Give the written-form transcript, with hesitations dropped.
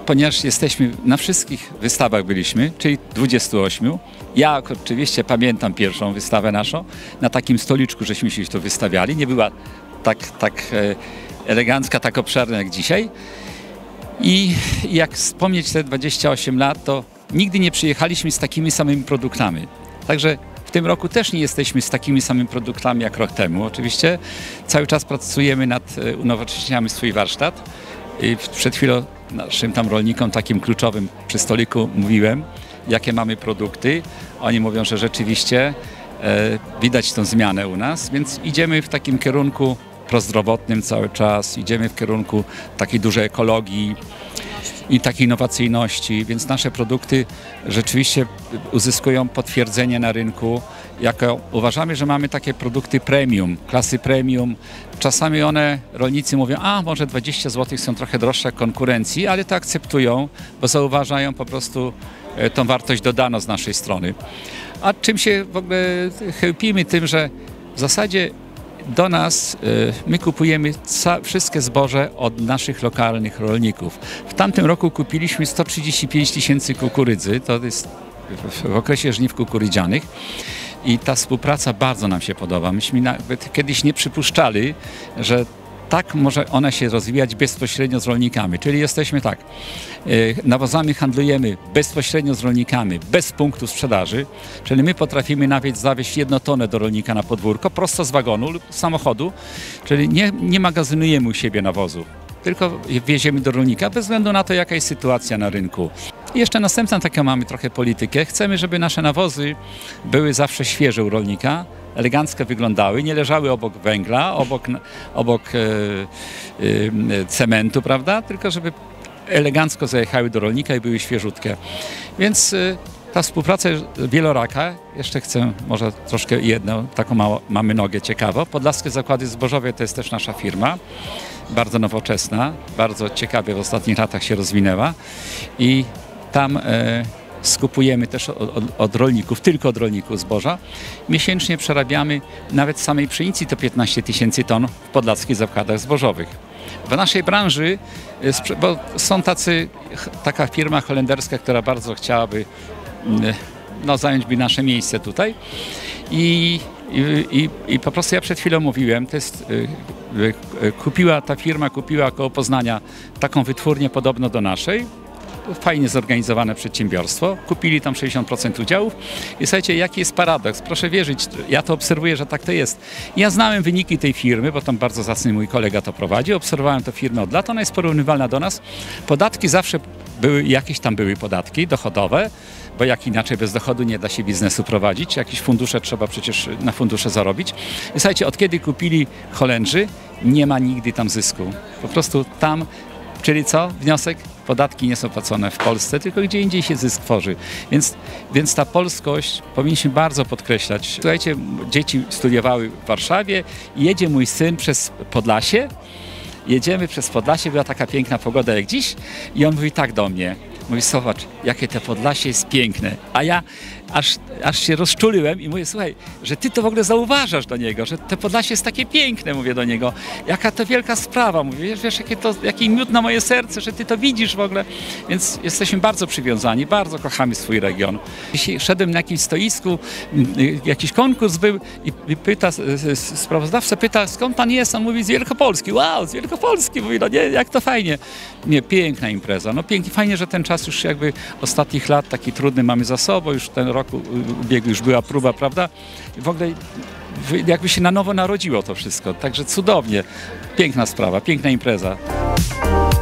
ponieważ jesteśmy na wszystkich wystawach byliśmy, czyli 28. Ja oczywiście pamiętam pierwszą wystawę naszą. Na takim stoliczku żeśmy się tu wystawiali. Nie była tak elegancka, tak obszerna jak dzisiaj. I jak wspomnieć te 28 lat, to nigdy nie przyjechaliśmy z takimi samymi produktami. Także w tym roku też nie jesteśmy z takimi samymi produktami jak rok temu. Oczywiście cały czas pracujemy nad unowocześniamy swój warsztat. I przed chwilą naszym tam rolnikom takim kluczowym przy stoliku mówiłem, jakie mamy produkty. Oni mówią, że rzeczywiście widać tą zmianę u nas, więc idziemy w takim kierunku prozdrowotnym cały czas, idziemy w kierunku takiej dużej ekologii i takiej innowacyjności, więc nasze produkty rzeczywiście uzyskują potwierdzenie na rynku. Uważamy, że mamy takie produkty premium, klasy premium. Czasami rolnicy mówią, a może 20 zł są trochę droższe jak konkurencji, ale to akceptują, bo zauważają po prostu tą wartość dodaną z naszej strony. A czym się w ogóle chełpimy? Tym, że w zasadzie do nas my kupujemy wszystkie zboże od naszych lokalnych rolników. W tamtym roku kupiliśmy 135 tysięcy kukurydzy, to jest w okresie żniw kukurydzianych. I ta współpraca bardzo nam się podoba. Myśmy nawet kiedyś nie przypuszczali, że tak może ona się rozwijać bezpośrednio z rolnikami. Czyli jesteśmy tak, nawozami handlujemy bezpośrednio z rolnikami, bez punktu sprzedaży. Czyli my potrafimy nawet zawieźć 1 tonę do rolnika na podwórko, prosto z wagonu lub samochodu. Czyli nie magazynujemy u siebie nawozu, tylko wieziemy do rolnika bez względu na to, jaka jest sytuacja na rynku. I jeszcze następną taką mamy trochę politykę. Chcemy, żeby nasze nawozy były zawsze świeże u rolnika, elegancko wyglądały, nie leżały obok węgla, obok cementu, prawda? Tylko żeby elegancko zajechały do rolnika i były świeżutkie. Więc ta współpraca jest wieloraka. Jeszcze chcę może troszkę jedną, taką mamy nogę ciekawą. Podlaskie Zakłady Zbożowe to jest też nasza firma. Bardzo nowoczesna, bardzo ciekawie w ostatnich latach się rozwinęła i tam skupujemy też od rolników, tylko od rolników zboża. Miesięcznie przerabiamy nawet samej pszenicy to 15 tysięcy ton w podlaskich zakładach zbożowych. W naszej branży, bo są taka firma holenderska, która bardzo chciałaby zająć nasze miejsce tutaj i po prostu ja przed chwilą mówiłem, to jest, ta firma kupiła koło Poznania taką wytwórnię podobno do naszej, fajnie zorganizowane przedsiębiorstwo, kupili tam 60% udziałów i słuchajcie, jaki jest paradoks, proszę wierzyć, ja to obserwuję, że tak to jest. Ja znałem wyniki tej firmy, bo tam bardzo zacny mój kolega to prowadzi, obserwowałem tę firmę od lat, ona jest porównywalna do nas, podatki zawsze jakieś tam były podatki dochodowe, bo jak inaczej bez dochodu nie da się biznesu prowadzić, jakieś fundusze trzeba przecież na fundusze zarobić. I słuchajcie, od kiedy kupili Holendrzy, nie ma nigdy tam zysku. Po prostu tam, czyli co? Wniosek? Podatki nie są płacone w Polsce, tylko gdzie indziej się zysk tworzy. Więc ta polskość powinniśmy bardzo podkreślać. Słuchajcie, dzieci studiowały w Warszawie i jedzie mój syn przez Podlasie. Jedziemy przez Podlasie, była taka piękna pogoda jak dziś i on mówi tak do mnie. Mówi, zobacz, jakie te Podlasie jest piękne. A ja aż się rozczuliłem i mówię, słuchaj, że ty to w ogóle zauważasz do niego, że te Podlasie jest takie piękne, mówię do niego. Jaka to wielka sprawa, mówię, wiesz, jaki miód na moje serce, że ty to widzisz w ogóle. Więc jesteśmy bardzo przywiązani, bardzo kochamy swój region. Dzisiaj szedłem na jakimś stoisku, jakiś konkurs był i sprawozdawca pyta, skąd pan jest? On mówi, z Wielkopolski. Wow, z Wielkopolski. Mówi, no nie, jak to fajnie. Nie, piękna impreza, no pięknie, fajnie, że ten czas już jakby ostatnich lat taki trudny mamy za sobą, już ten rok ubiegły już była próba, prawda? W ogóle jakby się na nowo narodziło to wszystko, także cudownie, piękna sprawa, piękna impreza.